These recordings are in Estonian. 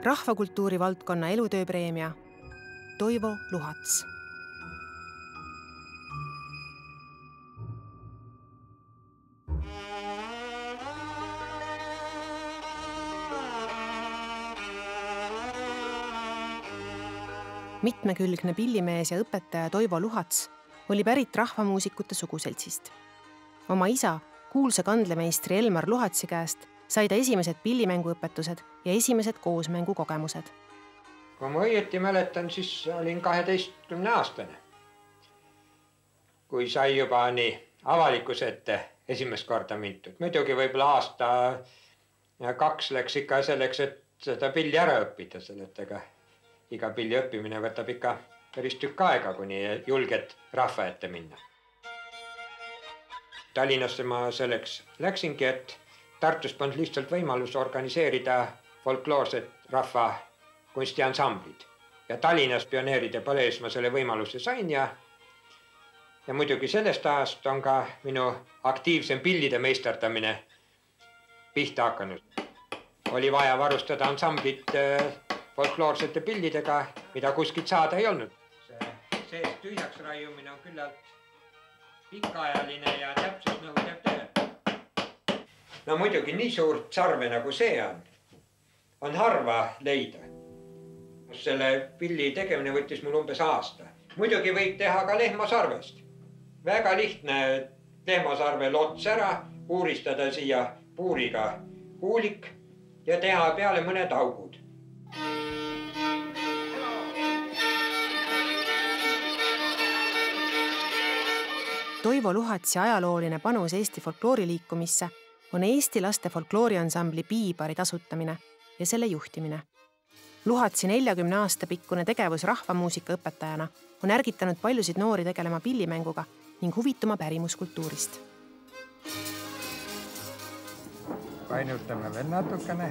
rahvakultuuri valdkonna elutööpreemia Toivo Luhats. Mitmekülgne pillimees ja õpetaja Toivo Luhats oli pärit rahvamuusikute suguseltsist. Oma isa, kuulsa kandlemeistri Elmar Luhatsi käest sai ta esimesed pillimänguõpetused ja esimesed koosmängukogemused. Kui ma õieti mäletan, siis olin 12-aastane. Kui sai juba nii avalikkuse ette esimest korda mintud. Muidugi võib-olla aasta ja 2 läks ikka selleks, et seda pilli ära õppida, sellega iga pilli õppimine võtab ikka päris tükk aega, kuni julged rahva ette minna. Tallinnasse ma selleks läksingi, et Tartus polnud lihtsalt võimalus organiseerida folkloorset rahva kunstiansamblid. Ja Tallinnas pioneeride palees ma selle võimaluse sain ja muidugi sellest ajast on ka minu aktiivsem pillide meisterdamine pihta hakanud. Oli vaja varustada ansamblit folkloorsete pillidega, mida kuskilt saada ei olnud. See tühjaks raiumine on küllalt pikaajaline ja täpselt nõudeb töö. No muidugi nii suurt sarve nagu see on harva leida. Selle pilli tegemine võttis mul umbes aasta. Muidugi võib teha ka lehmasarvest. Väga lihtne lehmasarvel ots ära, puuristada siia puuriga huulik ja teha peale mõned augud. Toivo Luhatsi ajalooline panus Eesti folklooriliikumisse on Eesti laste folklooriansambli Piibari tasutamine ja selle juhtimine. Luhatsi 40 aasta pikkune tegevus rahvamuusika õpetajana on ärgitanud paljusid noori tegelema pillimänguga ning huvituma pärimuskultuurist. Painutame veel natukene.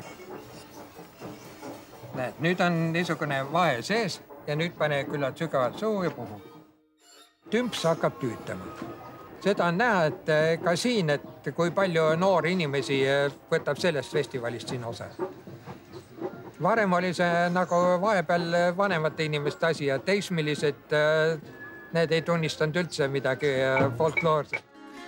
Näed, nüüd on niisugune vahe sees ja nüüd pane küllalt sügavalt suu ja puhu. Tümps hakkab tüütama. Seda on näha, et ka siin, et kui palju noori inimesi võtab sellest festivalist siin osa. Varem oli see nagu vahepeal vanemate inimeste asi ja teismilised, need ei tunnistanud üldse midagi folkloorset.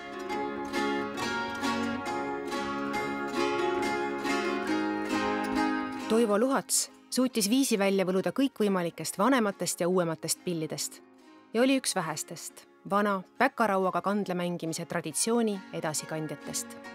Toivo Luhats suutis viisi välja võluda kõikvõimalikest vanematest ja uuematest pillidest ja oli üks vähestest vana päkarauaga kandle mängimise traditsiooni edasikandjatest.